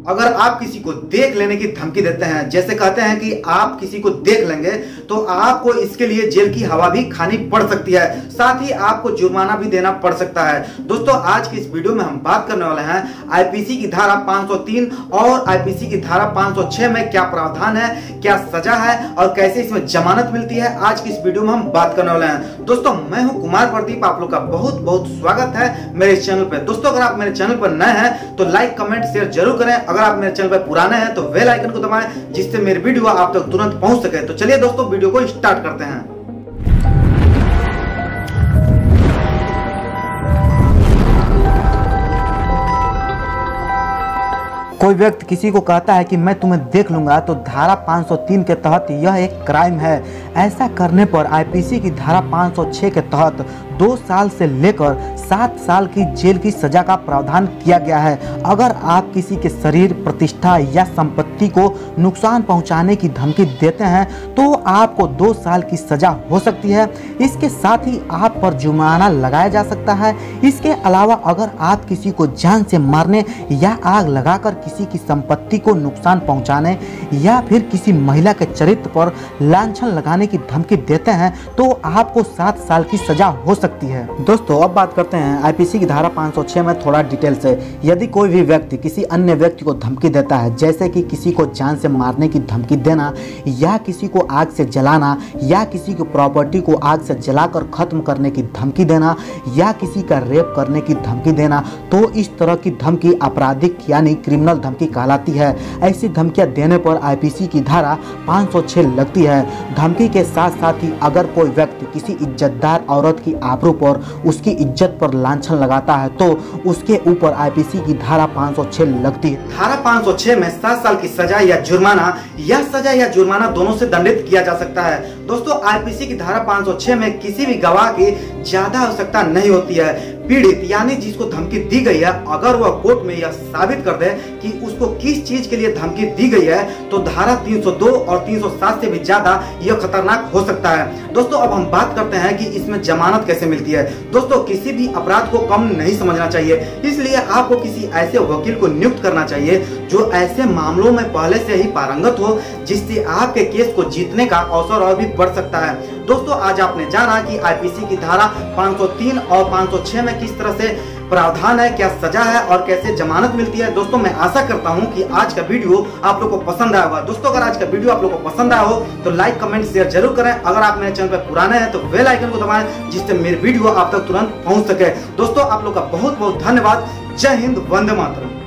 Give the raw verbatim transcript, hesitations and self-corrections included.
अगर आप किसी को देख लेने की धमकी देते हैं, जैसे कहते हैं कि आप किसी को देख लेंगे तो आपको इसके लिए जेल की हवा भी खानी पड़ सकती है, साथ ही आपको जुर्माना भी देना पड़ सकता है। दोस्तों आज की इस वीडियो में हम बात करने वाले हैं आईपीसी की धारा पाँच सौ तीन और आईपीसी की धारा पाँच सौ छह में क्या प्रावधान है, क्या सजा है और कैसे इसमें जमानत मिलती है। आज की इस वीडियो में हम बात करने वाले हैं। दोस्तों मैं हूं कुमार प्रदीप, आप लोग का बहुत बहुत स्वागत है मेरे चैनल पे। दोस्तों अगर आप मेरे चैनल पर नए हैं तो लाइक कमेंट शेयर जरूर करें। अगर आप मेरे चैनल पर पुराने हैं तो बेल आइकन को दबाएं जिससे मेरी वीडियो आप तक तुरंत पहुंच सके। तो चलिए दोस्तों वीडियो को स्टार्ट करते हैं। कोई व्यक्ति किसी को कहता है कि मैं तुम्हें देख लूंगा तो धारा पाँच सौ तीन के तहत यह एक क्राइम है। ऐसा करने पर आईपीसी की धारा पाँच सौ छह के तहत दो साल से लेकर सात साल की जेल की सजा का प्रावधान किया गया है। अगर आप किसी के शरीर, प्रतिष्ठा या संपत्ति को नुकसान पहुंचाने की धमकी देते हैं तो आपको दो साल की सजा हो सकती है। इसके साथ ही आप पर जुर्माना लगाया जा सकता है। इसके अलावा अगर आप किसी को जान से मारने या आग लगाकर किसी की संपत्ति को नुकसान पहुंचाने या फिर किसी महिला के चरित्र पर लांछन लगाने की धमकी देते हैं तो आपको सात साल की सजा हो सकती है। दोस्तों अब बात करते हैं आईपीसी की धारा पाँच सौ छह में थोड़ा डिटेल से। यदि कोई भी व्यक्ति किसी अन्य व्यक्ति को धमकी देता है, जैसे कि किसी को जान से मारने की धमकी देना या किसी को आग से जलाना या किसी की प्रॉपर्टी को आग से जलाकर खत्म करने की धमकी देना या किसी का रेप करने की धमकी देना, तो इस तरह की धमकी आपराधिक यानी क्रिमिनल धमकी कहलाती है। ऐसी धमकियां देने पर आईपीसी की धारा पाँच सौ छह लगती है। धमकी के साथ साथ ही अगर कोई व्यक्ति किसी इज्जतदार औरत की आबरू पर, उसकी इज्जत पर लांछन लगाता है तो उसके ऊपर आईपीसी की धारा पाँच सौ छह लगती है। धारा पाँच सौ छह में सात साल की सजा या जुर्माना या सजा या जुर्माना दोनों से दंडित किया जा सकता है। दोस्तों आईपीसी की धारा पाँच सौ छह में किसी भी गवाह की ज्यादा आवश्यकता नहीं होती है। पीड़ित यानी जिसको धमकी दी गई है, अगर वह कोर्ट में यह साबित कर दे कि उसको किस चीज के लिए धमकी दी गई है तो धारा तीन सौ दो और तीन सौ सात से भी ज्यादा यह खतरनाक हो सकता है। दोस्तों अब हम बात करते हैं कि इसमें जमानत कैसे मिलती है। दोस्तों किसी भी अपराध को कम नहीं समझना चाहिए, इसलिए आपको किसी ऐसे वकील को नियुक्त करना चाहिए जो ऐसे मामलों में पहले से ही पारंगत हो, जिससे आपके केस को जीतने का अवसर और भी बढ़ सकता है। दोस्तों आज आपने जाना कि आईपीसी की धारा पाँच सौ तीन और पाँच सौ छह में किस तरह से प्रावधान है, क्या सजा है और कैसे जमानत मिलती है। दोस्तों मैं आशा करता हूं कि आज का वीडियो आप लोगों को पसंद आया होगा। दोस्तों अगर आज का वीडियो आप लोगों को पसंद आया हो तो लाइक कमेंट शेयर जरूर करें। अगर आप मेरे चैनल पर पुराने हैं तो बेल आइकन को दबाएं जिससे मेरी वीडियो आप तक तुरंत पहुंच सके। दोस्तों आप लोग का बहुत बहुत धन्यवाद। जय हिंद, वंदे मातरम।